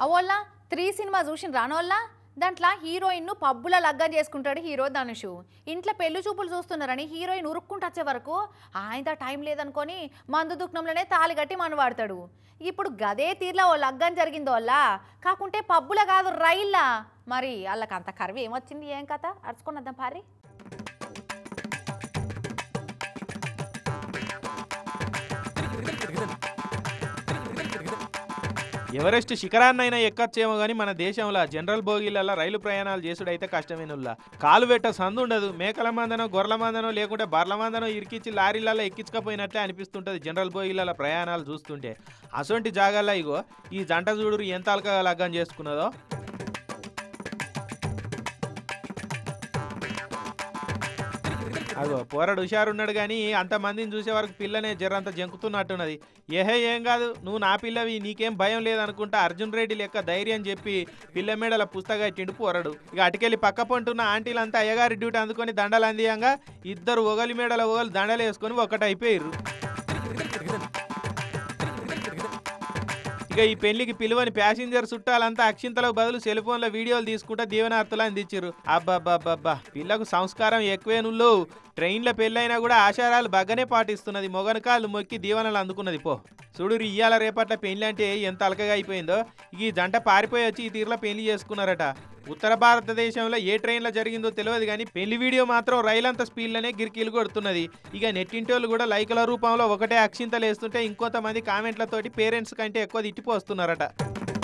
అవోళ్ళ 3 cinema చూసిన రానోళ్ళ దాంట్లో హీరోయిన్ను పబ్బుల లగ్గం చేసుకుంటాడు హీరో ధనుషు. ఇంట్లో పెళ్లి చూపులు చూస్తున్నారని హీరోయిన్ ఉరుక్కుంటూ వచ్చే వరకు ఆయన టైం లేదనుకొని మందు దుఃఖంలోనే తాళి కట్టి మనవాడతాడు. ఇప్పుడు గదే తీర్లో ఓ లగ్గం జరిగిందో వల్ల కాకుంటే పబ్బుల కాదు రైల్లా. మరి వాళ్ళకి అంత కర్వి ఏమొచ్చింది ఏం కథ అరుచుకున్నద్దాం పారి. ఎవరెస్ట్ శిఖరాన్నైనా ఎక్కచ్చేమో కానీ మన దేశంలో జనరల్ బోగీలలో రైలు ప్రయాణాలు చేసుడైతే కష్టమేనుల్లా. కాలు పెట్ట సందు ఉండదు. మేకల మందనో గొర్రెల మందనో లేకుంటే బర్ల మందనో ఇరికిచ్చి లారీలలో ఎక్కించకపోయినట్లే అనిపిస్తుంటుంది జనరల్ బోగీల ప్రయాణాలు చూస్తుంటే. అసొంటి జాగాల్లో ఇగో ఈ జంట చూడురు ఎంత అలకగా లగ్గం చేసుకున్నదో. అగో పోరడు హుషారున్నాడు కానీ అంతమందిని చూసే వరకు పిల్లనే జరంత జంకుతున్నట్టున్నది. ఏహే ఏం కాదు, నువ్వు నా పిల్లవి, నీకేం భయం లేదనుకుంటా అర్జున్ రెడ్డి లెక్క ధైర్యం చెప్పి పిల్ల మేడల పుస్తగా ఇట్టిండు పోరడు. ఇక అటుకెళ్ళి పక్క పంటున్న ఆంటీలంతా అయ్యగారి డ్యూటీ అందుకొని దండలు అందియంగా ఇద్దరు ఒగలి మేడల ఒగలు దండలు వేసుకొని ఒకటైపోయారు. ఇక ఈ పెళ్లికి పిలువని ప్యాసింజర్ చుట్టాలంతా అక్షింతలకు బదులు సెల్ ఫోన్లో వీడియోలు తీసుకుంటా దీవెనార్తలు అందించారు. అబ్బాబ్బాబ్బా పిల్లకు సంస్కారం ఎక్కువేనుల్లో. ట్రైన్లో పెళ్ళైనా కూడా ఆచారాలు బాగానే పాటిస్తున్నది. మొగనకాళ్ళు మొక్కి దీవెనలు అందుకున్నది పో. చూడు ఇయ్యాల రేపట్ల పెళ్లి అంటే ఎంత అలకగా అయిపోయిందో. ఈ జంట పారిపోయి వచ్చి ఈ తీరులో పెళ్లి చేసుకున్నారట. ఉత్తర భారతదేశంలో ఏ ట్రైన్లో జరిగిందో తెలియదు కానీ పెళ్లి వీడియో మాత్రం రైలంత స్పీడ్లోనే గిరికీలు కొడుతున్నది. ఇక నెట్టింటోళ్ళు కూడా లైకుల రూపంలో ఒకటే అక్షింతలు వేస్తుంటే ఇంకొంతమంది కామెంట్లతోటి పేరెంట్స్ కంటే ఎక్కువ తిట్టిపోస్తున్నారట.